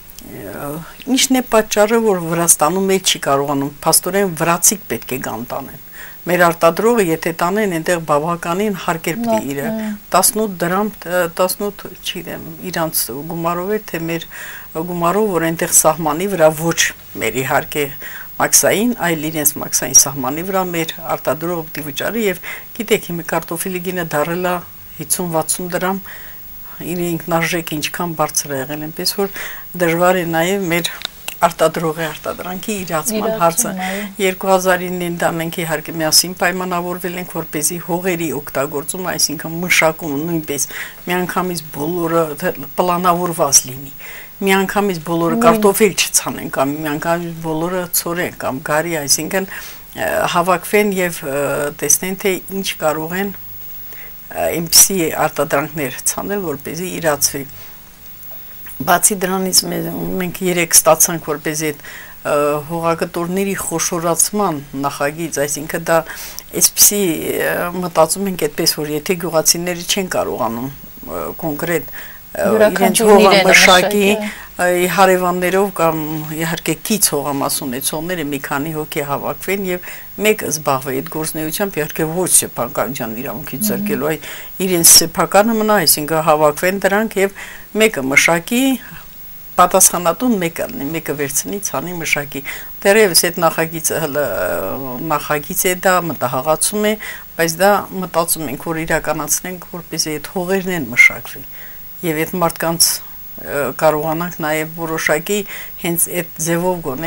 ինչն է պատճառը, որ Վրաստանում էլ չի կարողանում, փաստորեն վրացիք պետք է գան տանեն։ Մեր արտադրողը եթե տանեն, այնտեղ բավականին հարկեր պետք է իրը 18 դրամ, 18 չգիտեմ, իրանց գումարով է, թե մեր գումարով, որ այնտեղ սահմանի վրա ոչ մեր իհարկե մաքսային, այլ իրենց մաքսային սահմանի վրա մեր արտադրողը պետք է վճարի եւ գիտեք, հիմա կարտոֆիլի գինը դառել է 50-60 դրամ, իր ինքնարժեքը ինչքան բարձր է եղել, այնպես որ դժվար է նաեւ մեր արտադրողի արտադրանքի իրացման հարցը 2009-ին դա մենք իհարկե միասին պայմանավորվել ենք, որպեսզի հողերի օգտագործումը, այսինքն մշակումը նույնպես միանգամից բոլորը պլանավորված լինի։ Միանգամից բոլորը կարտոֆիլ չցանեն կամ միանգամից բոլորը ցորեն կամ գարի, այսինքն հավաքվեն եւ տեսնեն թե ինչ կարող են այնպիսի արտադրանքներ ցանել, որպեսզի իրացվի։ Բացի դրանից մենք երեք ստացանք, որպեսզի այդ հողագտորների խոշորացման նախագիծ, այսինքն դա այսպիսի մտածում ենք այդպես, որ եթե գյուղացիները չեն կարողանում կոնկրետ իրենց հողը մշակի հարևաններով կամ իհարկե քիչ հողամաս ունեցողները մի քանի հոգի հավաքվեն եւ մեկը զբաղվի այդ գործունեությամբ, իհարկե ոչ սեփականության իրավունքից զրկելու, այլ իրենց սեփականը մնա, այսինքն հավաքվեն դրանք եւ մեկը մշակի պատասխանատուն մեկը վերցնի ցանի մշակի։ Դեռևս այդ նախագիծը դա մտահղացում է, բայց դա մտածում ենք, որ իրականացնենք, որպեսզի այդ հողերն են մշակվի եւ այդ մարդկանց կարողանանք նաեւ որոշակի հենց այդ ձևով գոնե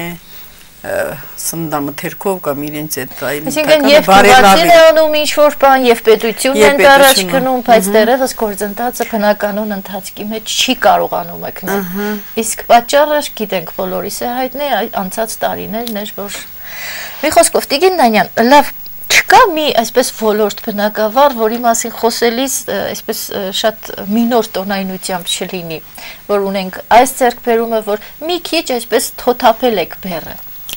սննդամթերքով կամ իրենց այդ այլ բարելավի անում ինչ-որ բան եւ պետությունն են առաջ գնում, բայց դեռևս գործընթացը բնականon ընթացքի մեջ չի կարողանում մեկնել։ Իսկ պատճառը գիտենք բոլորիս է հայտնի, անցած տարիներն էր, որ մի խոսքով Տիգին Նանյան, լավ չկա մի այսպես ոլորտ բնակավար, որի մասին խոսելիս այսպես շատ մինոր տոնայնությամբ չլինի, որ ունենք այս ձեռքբերումը, որ մի քիչ այսպես թոթափել եք բեռը։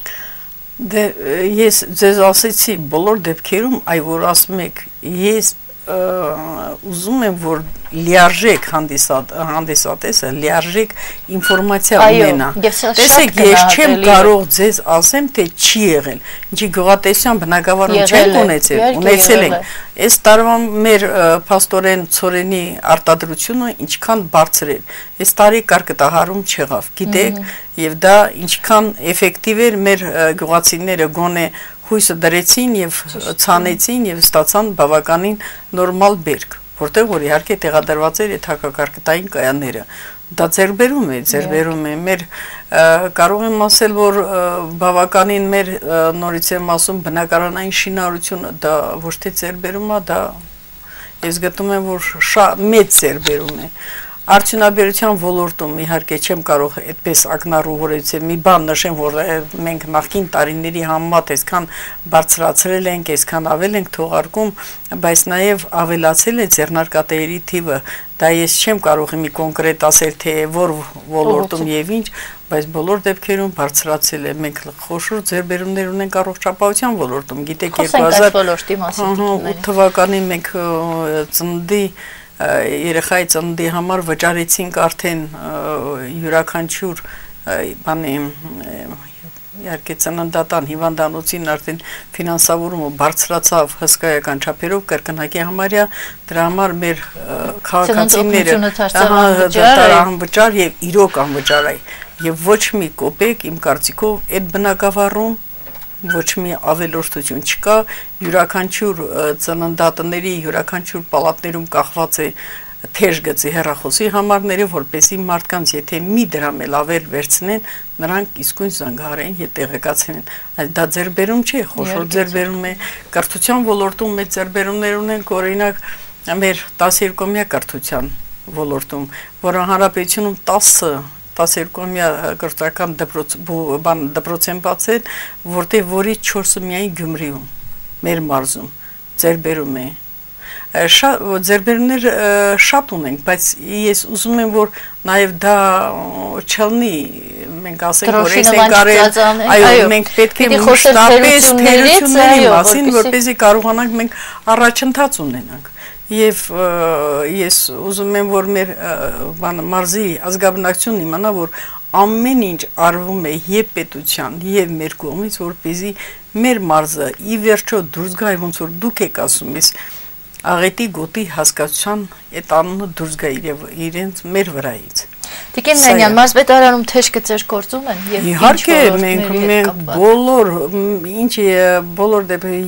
Դե ես ձեզ ասեցի բոլոր դեպքերում, այ որ ասում եք, ես ուզում եմ, որ լիարժեք հանդիսատեսը լիարժեք ինֆորմացիա ունենա։ Տեսեք, ես չեմ կարող ձեզ ասեմ, թե չի եղել։ Ինչի գյուղատնտեսության բնակավարում չենք ունեցել ենք։ Այս տարվա մեր փաստորեն ցորենի արտադրությունը ինչքան բարձր էր։ Այս տարի կարկտահարում չեղավ, գիտեք, եւ դա ինչքան էֆեկտիվ էր մեր գյուղացիները գոնե հույսը դրեցին եւ ցանեցին եւ ստացան բավականին նորմալ բերք, որտեղ որ իհարկե տեղադրված էր այդ հակակարկտային կայանները։ Դա ձեռբերում է մեր կարող եմ ասել, որ բավականին մեր նորից եմ ասում բնակարանային շինարարությունը դա ոչ թե ձեռբերում է, դա ես գտնում եմ, որ շատ մեծ ձեռբերում է։ Արդյունաբերության ոլորտում իհարկե չեմ կարող այդպես ակնառուորից մի բան նշեմ, որ մենք նախկին տարիների համեմատ այսքան բարձրացրել ենք, այսքան ավել ենք թողարկում, բայց նաև ավելացել է ձեռնարկատերերի թիվը։ Դա ես չեմ կարող մի կոնկրետ ասել, թե որ ոլորտում եւ ինչ, բայց բոլոր դեպքերում բարձրացել է մենք խոշոր ձեռբերումներ ունենք առողջապահության ոլորտում գիտեք 2008 թվականին մենք ծննդի երեխայի ծննդի համար վճարեցինք արդեն յուրաքանչյուր բանի իհարկե ծննդատան հիվանդանոցին արդեն ֆինանսավորումը բարձրացավ հսկայական չափերով կրկնակի համարյա դրա համար մեր քաղաքացիները անվճար եւ իրոք անվճար է եւ ոչ մի կոպեկ իմ կարծիքով այդ բնակավարում ոչ մի ավելորդություն չկա յուրաքանչյուր ծննդատների յուրաքանչյուր պալատներում կախված է թեժ գծի հեռախոսի համարները, որպեսզի մարդկանց եթե մի դրամ էլ ավել վերցնեն, նրանք իսկույն զանգահարեն եւ տեղեկացնեն։ Այս դա ձեռբերում չէ, խոշոր ձեռբերում է, կրթության ոլորտում մեծ ձեռբերումներ ունենք, օրինակ մեր 12-ամյա կրթության ոլորտում, որը հանրապետությունում 12-ամյա կրթական դպրոց են բացել, որտեղ որից 4-ը միայն Գյումրիում, մեր մարզում ձեռբերում է ձեռբերումներ շատ ունենք, բայց ես ուզում եմ, որ նաև դա չլնի, մենք ասենք, որ ես ենք արել, այո, մենք պետք է մշտապես թերությունների մասին, որպեսզի կարողանանք մենք առաջընթաց ունենանք։ Եվ ես ուզում եմ, որ մեր մարզի ազգաբնակչությունն իմանա, որ ամեն ինչ արվում է եւ պետության, եւ մեր կողմից, որպեսզի մեր մարզը ի վերջո դուրս գա, ոնց որ դուք եք ասում, ես աղետի գոտի հասկացության այդ անունը դուրս գա իրենց մեր վրայից։ Տիկին Նանյան, մարզպետարանում թեժ գծեր գործում են եւ իհարկե մենք բոլոր ինչ բոլոր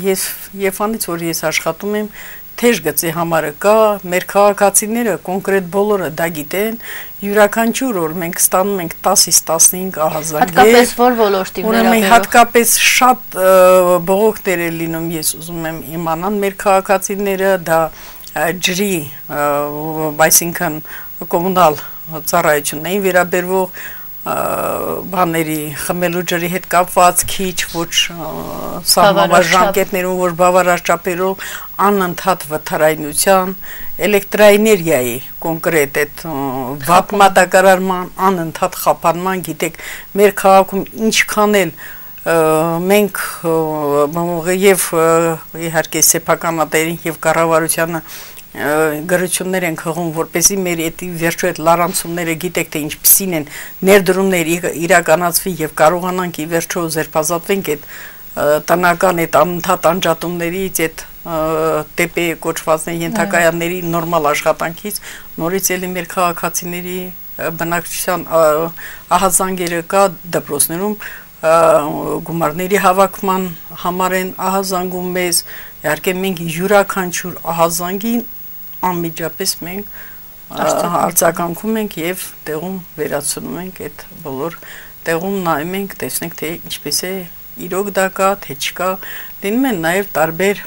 եւ անից որ ես աշխատում եմ թեժ գծի համարը կա, մեր քաղաքացիները կոնկրետ բոլորը դա գիտեն, յուրաքանչյուր օր մենք ստանում ենք 10-ից 15 ահազանգեր։ Հատկապես որ ոլորտի Ուրեմն հատկապես շատ բողոքներ է լինում, ես ուզում եմ իմանալ մեր քաղաքացիները, դա ջրի, այսինքն կոմունալ ծառայություններին վերաբերվող բաների խմելու ջրի հետ կապված քիչ ոչ սահմանված ժամկետներում որ բավարար չափերով անընդհատ վթարայնության էլեկտրաէներգիայի կոնկրետ այդ վատ մատակարարման անընդհատ խափանման գիտեք մեր քաղաքում ինչքան էլ մենք եւ իհարկե սեփականատերին եւ կառավարությանը գրություններ են խղում, որպեսզի մեր էտի վերջո այդ լարանցումները գիտեք թե ինչպիսին են ներդրումներ իրականացվի եւ կարողանանք ի վերջո ձերբազատվենք այդ տնական այդ անընդհատ անջատումներից այդ տեպե կոչվածների ենթակայանների նորմալ աշխատանքից նորից էլի մեր քաղաքացիների բնակչության ահազանգերը կա դպրոցներում գումարների հավաքման համար են ահազանգում մեզ իհարկե մենք յուրաքանչյուր ահազանգին անմիջապես մենք արձագանքում ենք եւ տեղում վերացնում ենք այդ բոլոր տեղում նայում ենք տեսնենք թե ինչպես է իրոք դա կա թե չկա լինում են նաեւ տարբեր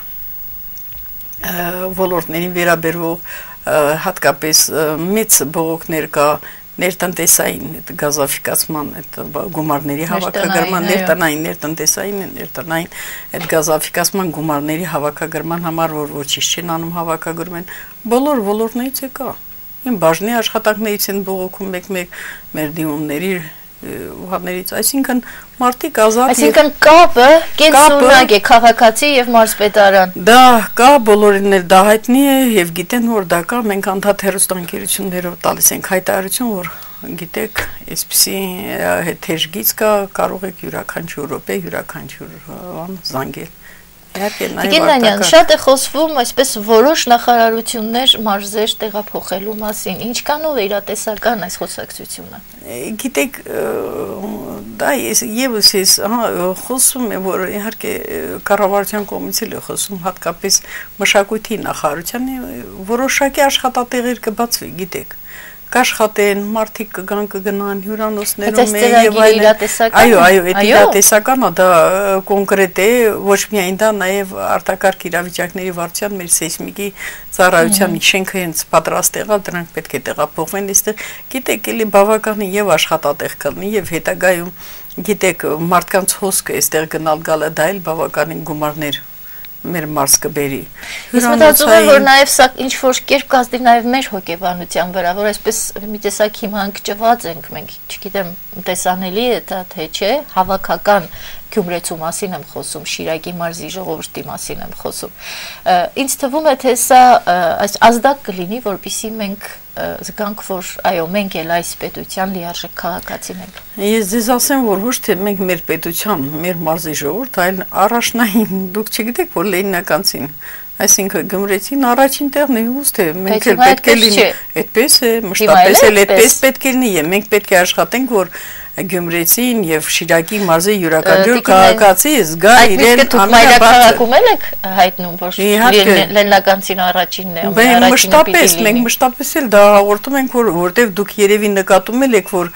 ոլորտներին վերաբերող հատկապես մեծ բողոքներ կա ներտնտեսային գազաֆիկացման այդ գումարների հավաքագրման ներտնտեսային այդ գազաֆիկացման գումարների հավաքագրման համար որ ոչինչ չեն անում հավաքագրում են բոլոր ոլորտներից է կա իմ բաժնի աշխատանքներից են բողոքում մեկ-մեկ մեր դիմումների ուղղներից այսինքն մարդիկ ազատ այսինքն կապը կենսունակ է քաղաքացի եւ մարզպետարան դա կա բոլորին էլ դա հայտնի է եւ գիտեն որ դա կա մենք անդադ հերոստանգերություններով տալիս ենք հայտարարություն որ գիտեք այսպեսի թեժգից կա կարող եք յուրաքանչյուր րոպե յուրաքանչյուր զանգել Տիկին Նանյան, շատ է խոսվում այսպես որոշ նախարարություններ մարզեր տեղափոխելու մասին, ինչքանով է իրատեսական այս խոսակցությունը։ Գիտեք, դա եւս ես խոսում եմ, որ իհարկե կառավարության կողմից էլ է խոսում, հատկապես մշակույթի նախարարությանը որոշակի աշխատատեղեր կբացվի, գիտեք։ Կաշխատեն, մարդիկ կգան կգնան հյուրանոցներում եւ այլն։ Այո, այդ իրատեսականը դա կոնկրետ է, ոչ միայն դա, նաեւ արտակարգ իրավիճակների վարչության մեր սեյսմիկի ծառայության շենքը հենց պատրաստ եղավ, դրանք պետք է տեղափոխվեն այստեղ։ Գիտեք, էլի բավականին եւ աշխատատեղ կլինի եւ հետագայում գիտեք մարդկանց հոսքը այստեղ գնալ գալը դա էլ բավականին գումարներ մեր մարզ կբերի։ Ես մտածում եմ, որ նաև սա ինչ որ կերպ կազդի նաև մեր հոգեբանության վրա, որ այսպես մի տեսակ հիմա ընկճված ենք մենք, չգիտեմ, տեսանելի է դա թե չէ, հավաքական Գյումրեցու մասին եմ խոսում, Շիրակի մարզի ժողովրդի մասին եմ խոսում։ Ինձ թվում է, թե սա այս ազդակ կլինի, որպեսզի մենք զգանք, որ այո, մենք էլ այս պետության լիարժեք քաղաքացին ենք։ Ես ձեզ ասեմ, որ ոչ թե մենք մեր պետության, մեր մարզի ժողովուրդ, այլ առաջնային, դուք չգիտեք, որ Լենինականցին, այսինքն Գյումրեցին առաջին տեղն է, ուստի մենք էլ պետք է լինի, այդպես է, մշտապես էլ այդպես պետք է լինի, եւ մենք պետք է աշխատենք, որ Գյումրեցին եւ Շիրակի մարզի յուրաքանչյուր քաղաքացի զգա իրեն ամենաբարձր եք հայտնում, որ Լենինականցին առաջինն է, մշտապես մենք մշտապես էլ դա հաղորդում ենք, որտեղ դուք երևի նկատում եք, որ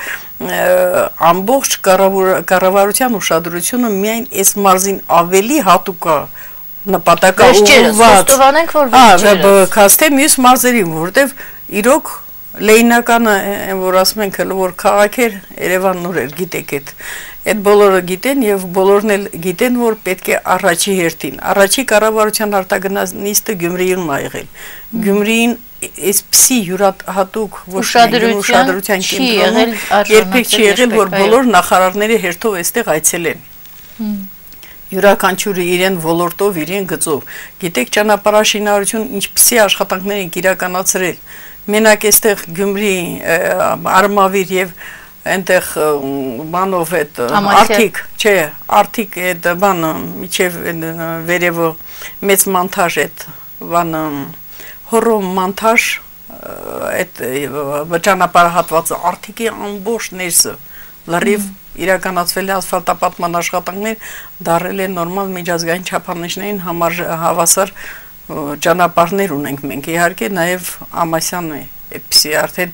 ամբողջ կառավարության ուշադրությունը միայն այս մարզին ավելի հատուկ է նպատակաուղղված, քան թե մյուս մարզերին, որտեղ իրոք Լենինականը, որ ասում ենք, որ քաղաք էր, Երևանն ուր էր, գիտեք այդ բոլորը գիտեն եւ բոլորն էլ գիտեն, որ պետք է առաջի հերթին, առաջի կառավարության արտագնաց նիստը Գյումրիում ա եղել։ Գյումրիին այսպիսի յուրահատուկ ուշադրության կենտրոնում երբեք չի եղել, որ բոլոր նախարարները հերթով այստեղ այցելեն։ Յուրաքանչյուրը իրեն ոլորտով, իրեն գծով։ Գիտեք, ճանապարհաշինարարություն ինչպիսի աշխատանքներ են իրականացրել։ Մենակ այստեղ Գյումրի Արմավիր եւ այնտեղ բանով այդ արդիկ, չէ, արդիկ այդ բանը միջև վերևը մեծ մոնտաժ այդ բանը հորոմ մոնտաժ այդ ճանապարհահատվածը արդիկի ամբողջ ներսը լրիվ իրականացվել է ասֆալտապատման աշխատանքներ, դարել են նորմալ միջազգային չափանիշներին համար հավասար ճանապարհներ ունենք մենք, իհարկե նաև Ամասյանն է, այդպիսի արդեն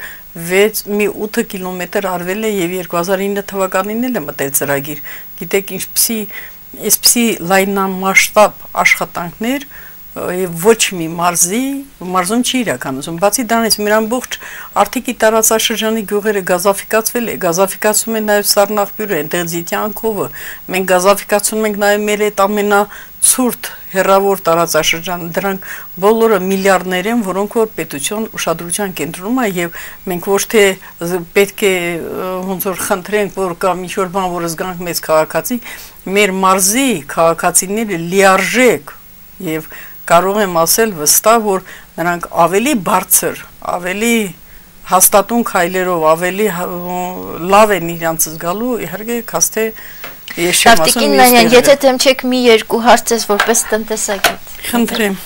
8 կիլոմետր արվել է եւ 2009 թվականին էլ է մտել ծրագիր, գիտեք այսպիսի լայնամասշտաբ աշխատանքներ ոչ մի մարզում չի իրականացում, բացի դրանից մեր ամբողջ Արթիկի տարածաշրջանի գյուղերը գազաֆիկացվել է, գազաֆիկացում են նաև Սառնախբյուրը, այնտեղ Ձիթյան քովը, մենք գազաֆիկացում ենք նաև մեր այդ ամենացուրտ հեռավոր տարածաշրջանը, դրանք բոլորը միլիարդներ են, որոնք որ պետության ուշադրության կենտրոնում է եւ մենք ոչ թե պետք է ոնց որ խնդրենք, որ կամ ինչ-որ բան, որ զգանք մեծ քաղաքացի, մեր մարզի քաղաքացիները լիարժեք եւ կարող եմ ասել վստահ, որ նրանք ավելի բարձր, ավելի հաստատուն քայլերով, ավելի լավ են իրանց զգալու, իհարկե, քան թե ես չեմ ասում։ Տիկին Նանյան, եթե դեմ չեք մի երկու հարցես որպես տնտեսագետ։ Խնդրեմ։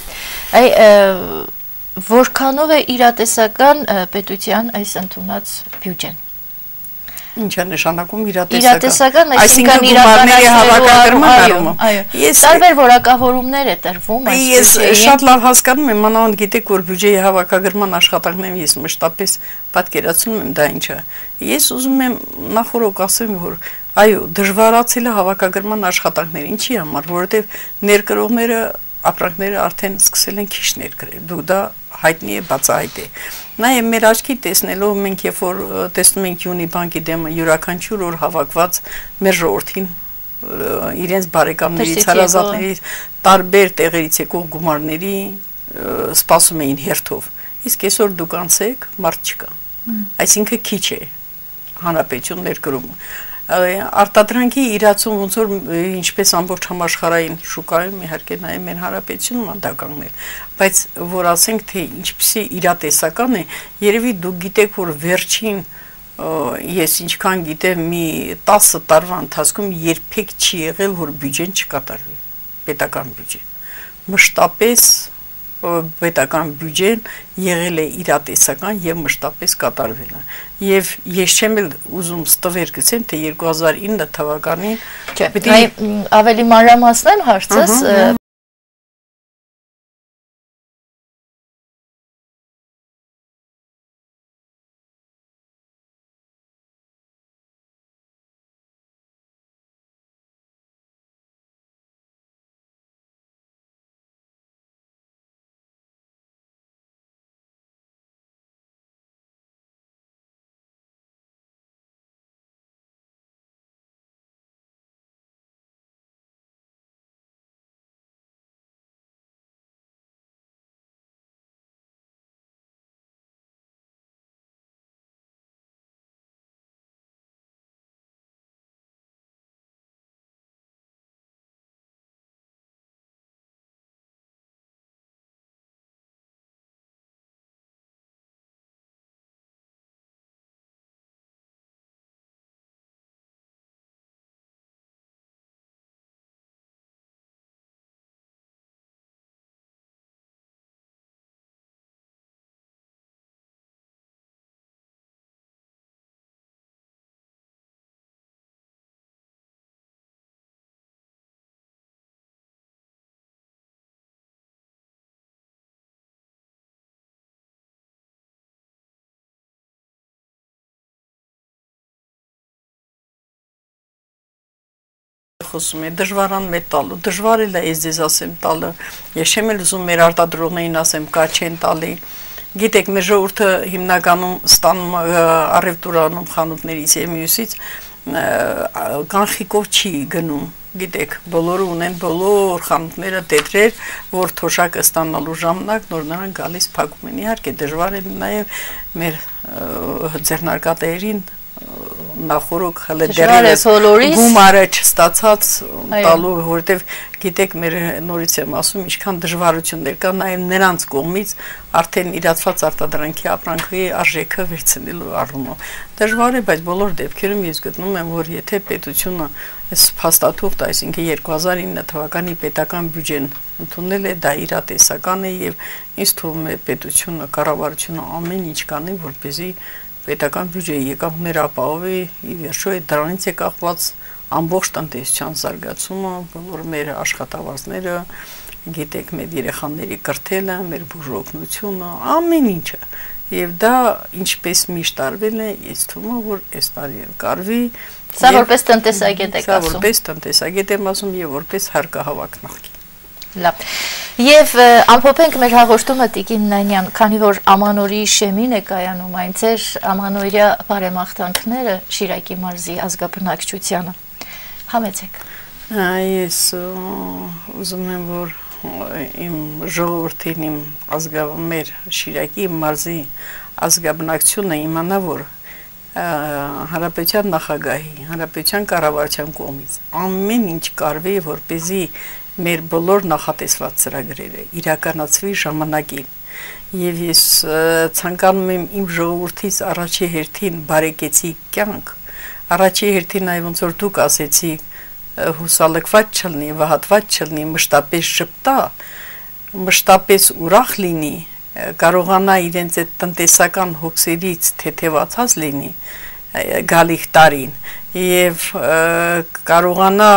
Որքանով է իրատեսական պետության այս ընդունած բյուջեն։ Ինչ է նշանակում իրատեսական, այսինքն գումարների հավաքագրման առումով։ Տարբեր որակավորումներ է տրվում, Ես շատ լավ հասկանում եմ, մանավանդ գիտեք, որ բյուջեի հավաքագրման աշխատանքներում ես մշտապես պատկերացնում եմ դա ինչա։ Ես ուզում եմ նախորդ ասեմ, որ այո, դժվարացել է հավաքագրման աշխատանքները, ինչի համար, որովհետև ներկրողները ապրանքները արդեն սկսել են քիչ ներկրել, դու դա հայտնի է, բացահայտ է։ Նաև մեր աչքի տեսնելով մենք երբ որ տեսնում ենք Յունի բանկի դեմ յուրաքանչյուր օր հավաքված մեր ժողովրդին իրենց բարեկամներից, հարազատներից, տարբեր տեղերից եկող գումարների սպասում էին հերթով։ Իսկ այսօր դուք անցեք, մարդ չկա։ Այսինքն քիչ է հանրապետություն ներկրումը։ Արտադրանքի իրացում ոնց որ ինչպես ամբողջ համաշխարհային շուկայում իհարկե նաև մեր հանրապետությունում անդականգնել, բայց որ ասենք թե ինչպեսի իրատեսական է, երևի դուք գիտեք, որ վերջին ես ինչքան գիտեմ մի 10 տարվա ընթացքում երբեք չի եղել, որ բյուջեն չկատարվի, պետական բյուջեն։ Մշտապես պետական բյուջեն եղել է իրատեսական եւ մշտապես կատարվել է։ Եվ ես չեմ ուզում ստվեր գցեմ, թե 2009 թվականին ավելի մանրամասնեմ հարցս, խոսում է, դժվարան մեր տալու, դժվար էլ է ես ձեզ ասեմ տալը, ես չեմ էլ ուզում մեր արտադրողներին ասեմ կա չեն տալի, գիտեք մեր ժողովուրդը հիմնականում ստանում առևտուրանում խանութներից եւ մյուսից կանխիկով չի գնում, գիտեք, բոլորը ունեն բոլոր խանութները տետրեր, որ թոշակը ստանալու ժամանակ նոր նրանք գալիս փակում են, իհարկե դժվար է նաեւ մեր ձեռնարկատերերին նախորոք հələ դեռևս գումարը չստացած տալու, որովհետև գիտեք մեր նորից եմ ասում, ինչքան դժվարություններ կա նաև նրանց կողմից արդեն իրացված արտադրանքի ապրանքի արժեքը վերցնելու առումով։ Դժվար է, բայց բոլոր դեպքերում ես գտնում եմ, որ եթե պետությունը այս փաստաթուղթ, այսինքն 2009 թվականի պետական բյուջեն ընդունել է, դա իրատեսական է եւ ինձ թվում է պետությունը, կառավարությունը ամեն ինչ կանի, որպեսզի պետական բյուջեի եկամուտները ապահովի, ի վերջո դրանից է կախված ամբողջ տնտեսության զարգացումը, բոլոր մեր աշխատավարձները, գիտեք, մեր երեխաների կրթելը, մեր բուժօգնությունը, ամեն ինչը։ Եվ դա ինչպես միշտ արվել է, ես թվում է, որ այս տարի էլ կարվի։ Սա որպես տնտեսագետ եք ասում։ Սա որպես տնտեսագետ եմ ասում եւ որպես հարկահավաք նախկին։ Լավ։ Եվ ամփոփենք մեր հաղորդումը Տիկին Նանյան, քանի որ ամանորի շեմին է կայանում այն ձեր ամանորյա բարեմաղթանքները Շիրակի մարզի ազգաբնակչությանը։ Համեցեք։ Ես ուզում եմ, որ իմ ժողովրդին, իմ մեր Շիրակի մարզի ազգաբնակչությունը իմանա, որ Հանրապետության նախագահի, Հանրապետության կառավարության կողմից ամեն ինչ կարվի, որպեսզի մեր բոլոր նախատեսված ծրագրերը իրականացվի ժամանակին եւ ես ցանկանում եմ իմ ժողովրդից առաջի հերթին բարեկեցի կյանք, առաջի հերթին այ ոնց որ դուք ասեցիք հուսալքված չլինի, վհատված չլինի, մշտապես շփտա, մշտապես ուրախ լինի, կարողանա իրենց այդ տնտեսական հոգսերից թեթևացած լինի գալիք տարին եւ կարողանա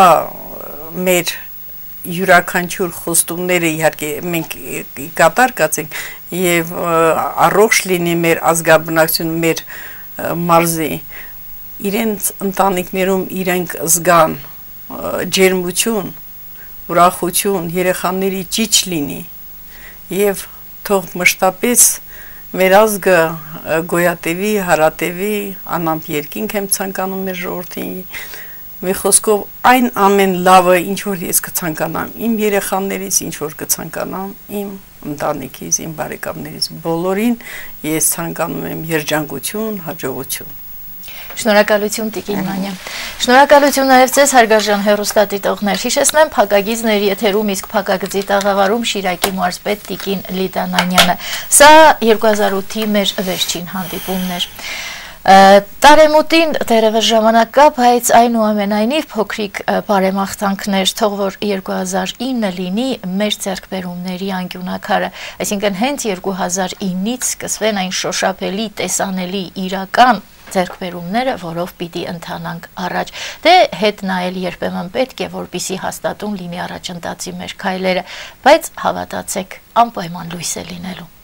մեր յուրաքանչյուր խոստումները իհարկե մենք կատար կացենք եւ առողջ լինի մեր ազգաբնակչություն, մեր մարզի իրենց ընտանիքներում իրենք զգան ջերմություն, ուրախություն, երեխաների ճիչ լինի եւ թող մշտապես մեր ազգը գոյատևի, հարատևի, անամպ երկինք եմ ցանկանում մեր ժողովրդին մի խոսքով այն ամեն լավը ինչ որ ես կցանկանամ իմ երեխաներից, ինչ որ կցանկանամ իմ ընտանիքից, իմ բարեկամներից, բոլորին ես ցանկանում եմ երջանկություն, հաջողություն։ Շնորհակալություն Տիկին Նանյան։ Շնորհակալություն նաև ձեզ հարգարժան հեռուստադիտողներ։ Հիշեցնեմ փակագիծներ եթերում իսկ փակագծի տաղավարում Շիրակի մարզպետ Տիկին Լիդա Նանյանը։ Սա 2008-ի մեր վերջին հանդիպումն էր։ Տարեմուտին դերևս ժամանակ կա, բայց այնուամենայնիվ փոքրիկ բարեմաղթանքներ, թող որ 2009 լինի մեր ձեռքբերումների անկյունակարը, այսինքն հենց 2009-ից սկսվեն այն շոշափելի, տեսանելի, իրական ձեռքբերումները, որով պիտի ընթանանք առաջ։ Դե հետ նայել երբեմն պետք է, որպիսի հաստատուն լինի առաջընթացի մեր քայլերը, բայց հավատացեք, անպայման լույս է լինելու։